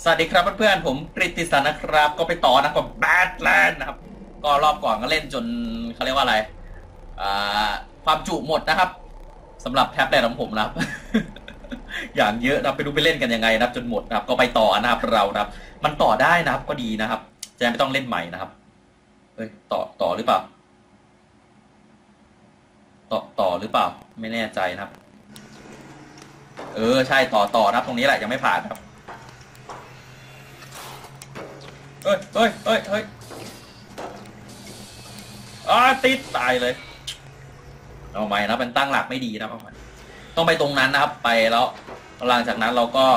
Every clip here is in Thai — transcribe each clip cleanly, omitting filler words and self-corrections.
สวัสดีครับเพื่อนๆผมกฤติสันนะครับก็ไปต่อนะกับแบทแลนด์นะครับก็รอบก่อนก็เล่นจนเขาเรียกว่าอะไรอ่าความจุหมดนะครับสำหรับแท็บเล็ตของผมนะครับ อย่างเยอะนะไปดูไปเล่นกันยังไงนะครับจนหมดนะครับก็ไปต่อนะครับเรานะครับมันต่อได้นะครับก็ดีนะครับจะไม่ต้องเล่นใหม่นะครับเฮ้ยต่อหรือเปล่าต่อหรือเปล่าไม่แน่ใจนะครับใช่ต่อนะครับตรงนี้แหละยังไม่ผ่านครับเฮ้ยติดตายเลยเอาใหม่นะเป็นตั้งหลักไม่ดีนะเอาใหม่ต้องไปตรงนั้นนะครับไปแล้วหลังจากนั้นเราก็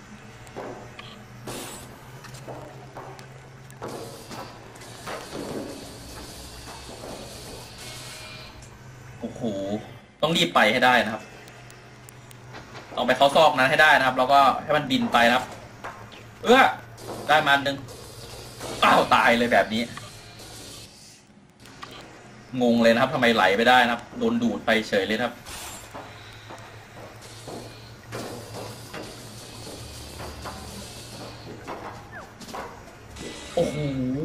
โอ้โหต้องรีบไปให้ได้นะครับต้องไปเข้าซอกนั้นให้ได้นะครับแล้วก็ให้มันบินไปนะครับได้มาหนึ่งตายเลยแบบนี้งงเลยนะครับทำไมไหลไปได้นะครับโดนดูดไปเฉยเลยครับโอ้โห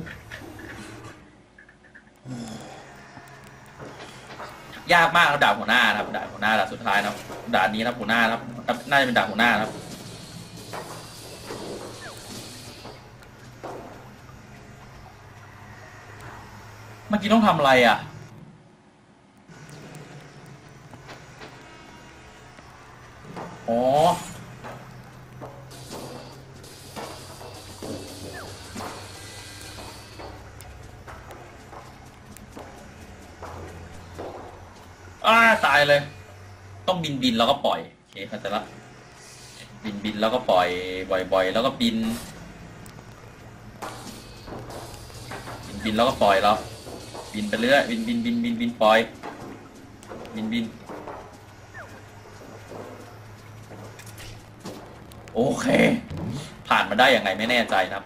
ยากมากครับด่าหัวหน้านะครับด่าหัวหน้าด่าสุดท้ายนะครับด่านนี้นะหัวหน้านะครับน่าจะเป็นด่าหัวหน้านะครับเมื่อกี้ต้องทำอะไรอ่ะอ๋อตายเลยต้องบินแล้วก็ปล่อยโอเคเข้าใจละบินแล้วก็ปล่อยบ่อยๆแล้วก็บินแล้วก็ปล่อยแล้วบินไปเรื่อยบินปล่อยบินโอเคผ่านมาได้ยังไงไม่แน่ใจนะครับ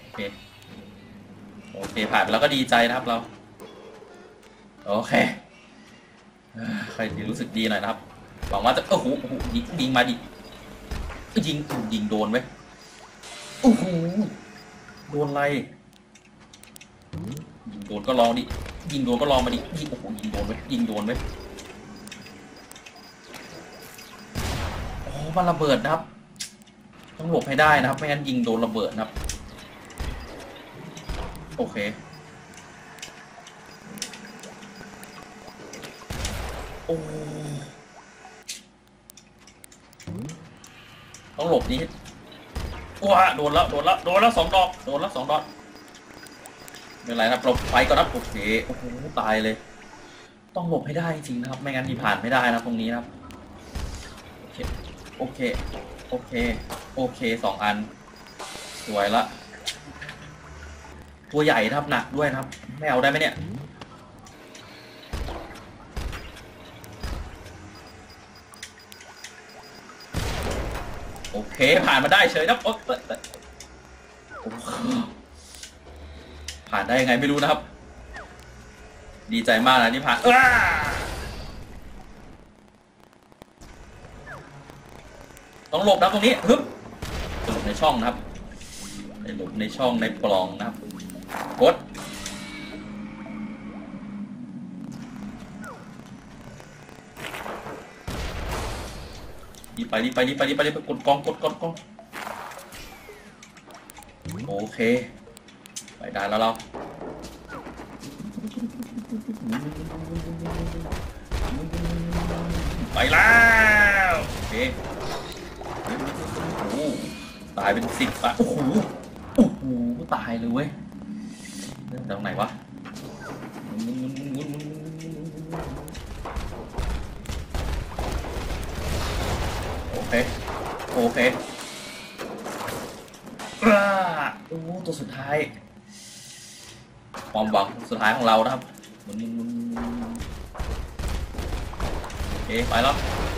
โอเคผ่านไปแล้วก็ดีใจนะครับเราโอเคใครรู้สึกดีหน่อยนะครับหวังว่าจะโอ้โหยิงมาดิยิงโดนไว้โอ้โหโดนอะไรยิงโดนก็ลองดิยิงโดนก็ลองมาดิโอ้โหยิงโดนไว้โอ้มันระเบิดนะครับต้องหลบให้ได้นะครับไม่งั้นยิงโดนระเบิดนะครับโอเคโอ้ต้องหลบนี้โดนแล้ว2 ดอกโดนแล้ว2 ดอกไม่เป็นไรครับหลบไปก่อนนะโอเคโอ้โหตายเลยต้องหลบให้ได้จริงนะครับไม่งั้นที่ผ่านไม่ได้นะตรงนี้นะครับโอเค2 อันสวยละตัวใหญ่นะครับหนักด้วยนะครับไม่เอาได้ไหมเนี่ยโอเคผ่านมาได้เฉยนะผ่านได้ยังไงไม่รู้นะครับดีใจมากนะที่ผ่านต้องหลบนะตรงนี้ฮึบหลบในช่องนะครับหลบในช่องในปล่องนะครับกดรีบไปกดกองโอเคไปได้แล้วเราไปแล้วโอเคตายเป็น10 อ่ะโอ้โหตายเลยเว้ยตรงไหนวะโอเคตัวสุดท้ายความหวังสุดท้ายของเรานะครับโอเคไปแล้ว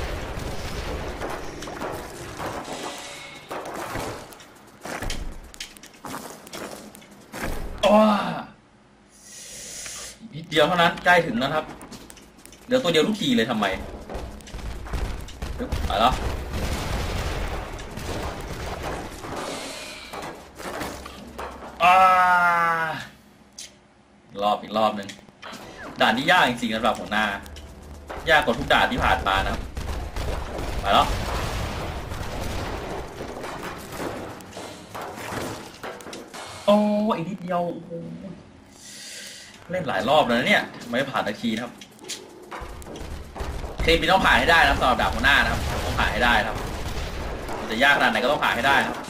นิดเดียวเท่านั้นใกล้ถึงแล้วครับเดี๋ยวตัวเดียวทุกทีเลยทำไมไปแล้วอีกรอบหนึ่งด่านที่ยากจริงๆสำหรับหัวหน้ายากกว่าทุกด่านที่ผ่านมานะครับไปแล้วโอ้อีกนิดเดียวเล่นหลายรอบแล้วเนี่ยไม่ผ่านนาทีนะครับคลิปนี้ต้องผ่านให้ได้นะครับสำหรับดาบหัวหน้านะครับต้องผ่านให้ได้ครับมันจะยากขนาดไหนก็ต้องผ่านให้ได้ครับ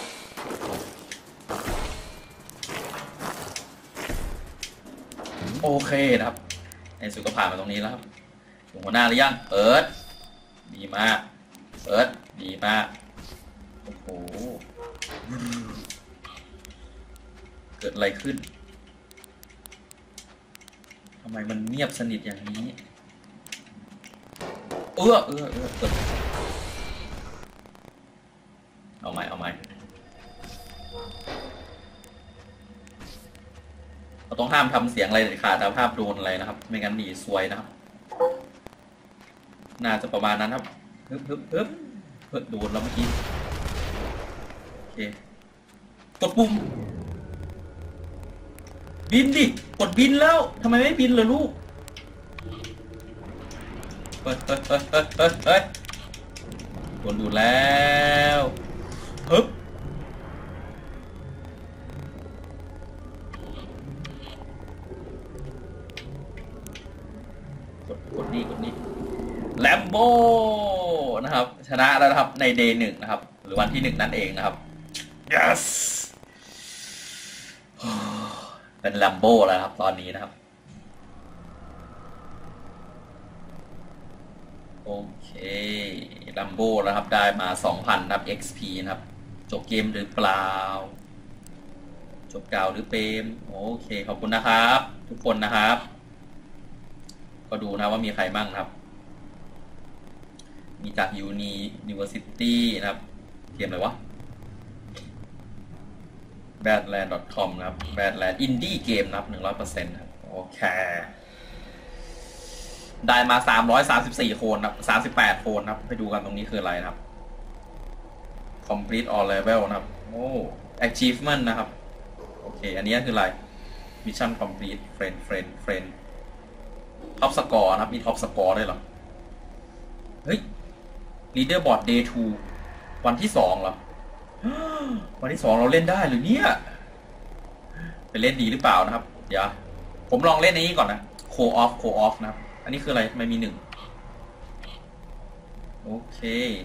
โอเคนะครับในสุดก็ผ่านมาตรงนี้แล้วครับถึงหัวหน้าหรือยังเอิร์ธดีมากเอิร์ธดีมากโอ้โหเกิดอะไรขึ้นทำไมมันเงียบสนิทอย่างนี้เกิดเอาใหม่เราต้องห้ามทำเสียงอะไรเด็ดขาดนะห้ามโดนอะไรนะครับไม่งั้นหนีซวยนะครับน่าจะประมาณนั้นครับโดนแล้วเมื่อกี้โอเคกดปุ่มบินดิกดบินแล้วทำไมไม่บินเลยลูกเฮ้ยโดนดูแล้วฮึบกดนี่แลมโบนะครับชนะแล้วนะครับในเดย์หนึ่งนะครับหรือวันที่1นั่นเองนะครับ yes เป็นแลมโบแล้วครับตอนนี้นะครับโอเคแลมโบแล้วครับได้มา 2,000 นะครับ XP นะครับจบเกมหรือเปล่าจบกาวหรือเปมโอเคขอบคุณนะครับทุกคนนะครับก็ดูนะว่ามีใครบ้างครับมีจากUniversity นะครับเกมอะไรวะ badland.com นะครับ badland indie game นะครับ 100% ครับโอเคได้มา334โคนครับ38โคนครับไปดูกันตรงนี้คืออะไรนะครับ complete all level นะครับโอ้ achievement นะครับโอเคอันนี้คืออะไร mission complete friend top score นะครับมี top score ด้วยเหรอเฮ้ย leaderboard day 2วันที่2เหรอวันที่2เราเล่นได้หรือเนี่ยไปเล่นดีหรือเปล่านะครับเดี๋ยวผมลองเล่นนี้ก่อนนะ co-off นะครับอันนี้คืออะไรไม่มี1โอเค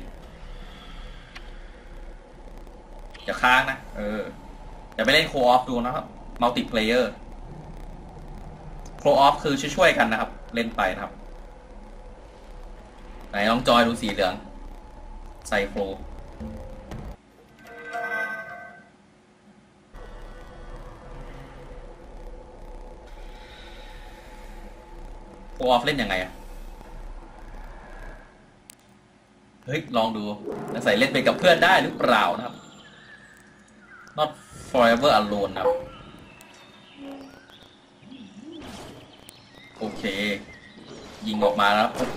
อย่าค้างนะอย่าไปเล่น co-off ดูนะครับ multiplayer co-off คือช่วยกันนะครับเล่นไปนะครับไหนลองจอยดูสีเหลืองไซโครโคออฟเล่นยังไงอะเฮ้ยลองดูใส่เล่นไปกับเพื่อนได้หรือเปล่านะครับ not forever alone นะครับโอเคยิงออกมาแล้วโอ้โห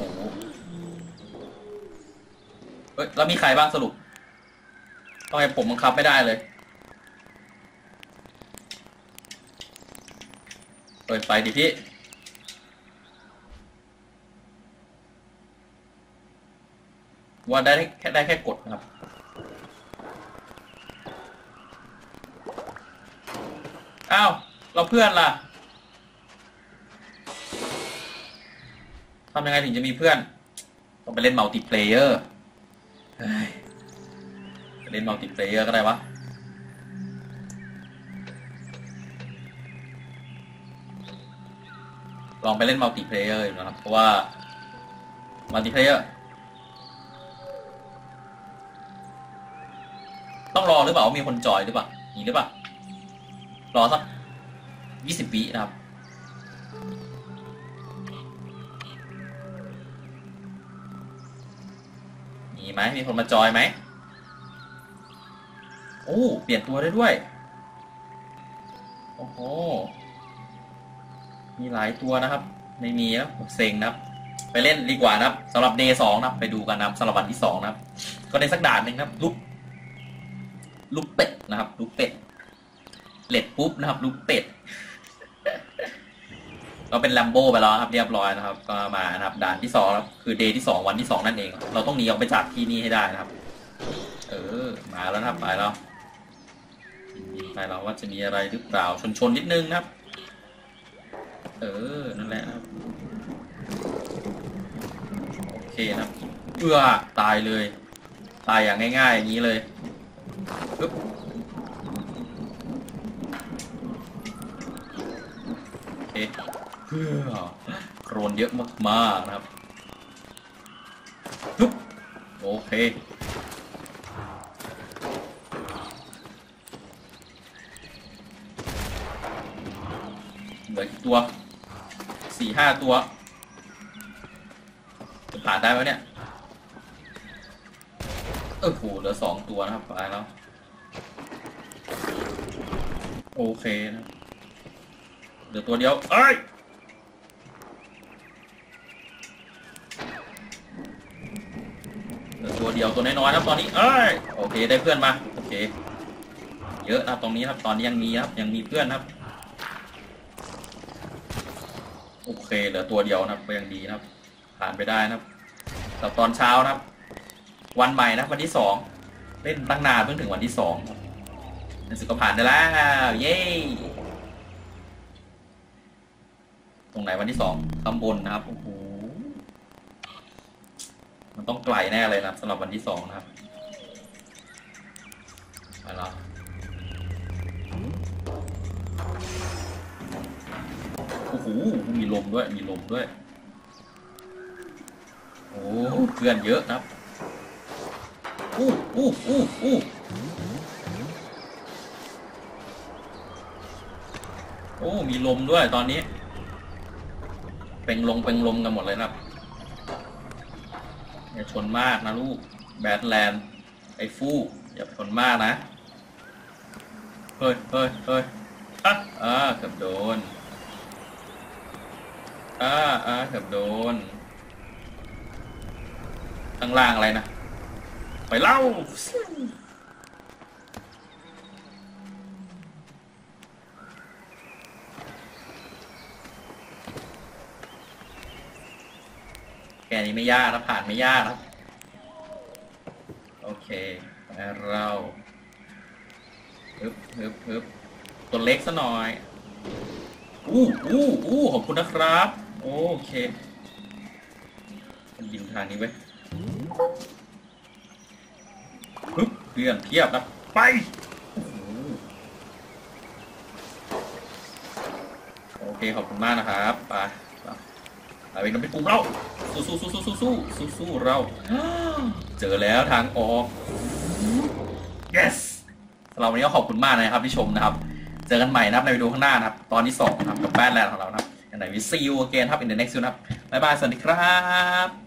เฮ้ยแล้วมีใครบ้างสรุปทำไมผมบังคับไม่ได้เลยเปิดไฟดิพี่ว่าได้แค่กดนะครับอ้าวเราเพื่อนล่ะทำยังไงถึงจะมีเพื่อนต้องไปเล่นมัลติเพลเยอร์ไปเล่นมัลติเพลเยอร์ก็ได้วะลองไปเล่นมัลติเพลเยอร์นะครับเพราะว่ามัลติเพลเยอร์ต้องรอหรือเปล่ามีคนจอยหรือเปล่านี่หรือเปล่ารอสัก20 วินะครับมีไหมมีคนมาจอยไหมโอ้เปลี่ยนตัวได้ด้วยโอ้โหมีหลายตัวนะครับไม่มีนะเซ็งนะครับไปเล่นดีกว่านะครับสำหรับ Day 2นะครับไปดูกันนะครับสำหรับวันที่2นะครับก็ในสักด่านหนึ่งนะครับลูกเป็ดนะครับลูกเป็ดเล็ดปุ๊บนะครับลูกเป็ดก็เป็นแลมโบ้ไปแล้วครับเรียบร้อยนะครับก็มานะครับด่านที่2ครับคือเดย์ที่2วันที่2นั่นเองเราต้องหนีออกไปจากที่นี่ให้ได้นะครับมาแล้วนะครับไปแล้วว่าจะมีอะไรหรือเปล่าชนนิดนึงนะครับนั่นแหละนะครับโอเคนะครับตายเลยตายอย่างง่ายๆอย่างนี้เลยปึ๊บโอเคโครนเยอะมากๆนะครับปึ๊บโอเคเหลือกี่ตัว4-5 ตัวจะผ่านได้ไหมเนี่ยโหเหลือ2 ตัวนะครับไปแล้วโอเคนะเหลือตัวเดียวเหลือตัวเดียวตัวน้อยๆครับตอนนี้โอเคได้เพื่อนมาโอเคเยอะนะตรงนี้ครับตอนนี้ยังมีครับยังมีเพื่อนครับโอเคเหลือตัวเดียวนะครับก็ยังดีนะครับผ่านไปได้นะครับแต่ตอนเช้านะครับวันใหม่นะวันที่2เล่นตั้งนานเพิ่งถึงวันที่2ครับในสุดก็ผ่านได้แล้วเย้ตรงไหนวันที่2ข้างบนนะครับโอ้โหมันต้องไกลแน่เลยนะสำหรับวันที่2นะครับไปแล้วโอ้โหมีลมด้วยโอ้เพื่อนเยอะนะครับมีลมด้วยตอนนี้เป็นลมกันหมดเลยนะครับอย่าชนมากนะลูกแบดแลนด์ไอ้ฟูอย่าชนมากนะเฮ้ยเกือบโดนเกือบโดนข้างล่างอะไรนะไปเล่าแกนี้ไม่ยากนะผ่านไม่ยากนะโอเคเราฮึบตัวเล็กซะหน่อยขอบคุณนะครับโอเคยิงทางนี้ไว้ปึ๊บเพื่อนเทียบนะไปโอเคขอบคุณมากนะครับไปเป็นน้ำเป็นกลุ่มเราสู้เราเจอแล้วทางออก yes เราวันนี้ก็ขอบคุณมากนะครับที่ชมนะครับเจอกันใหม่นะครับในวิดีโอข้างหน้านะครับตอนที่2นะครับกับแบทแลนด์ของเรานะครับอย่างไรวิซีอูเกนครับ in the next นะครับบ๊ายบายสวัสดีครับ